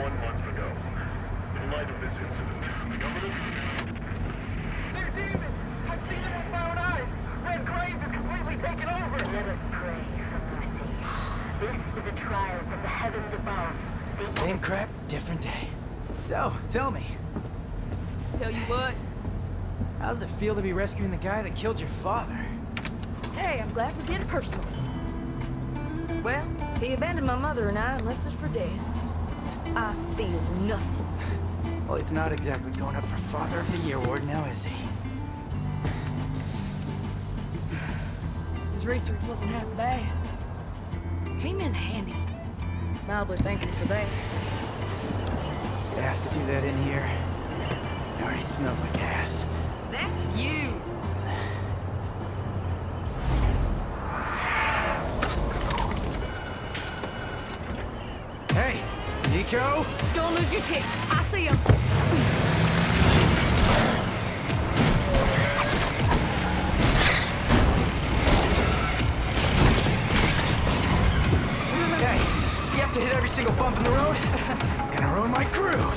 month ago. In light of this incident, the government... They're demons! I've seen them with my own eyes! Red Grave is completely taken over! Let us pray for mercy. This is a trial from the heavens above. Same crap, different day. So, tell me, Tell you what, how does it feel to be rescuing the guy that killed your father? hey, I'm glad we're getting personal. Well, he abandoned my mother and I and left us for dead. I feel nothing. Well, he's not exactly going up for Father of the Year award now, is he? His research wasn't half bad. Came in handy. Mildly thankful for that. They have to do that in here. It already smells like ass. That's you. Hey, Nico? Don't lose your tits. I see him. Hey, you have to hit every single bump in the road? Gonna ruin my groove.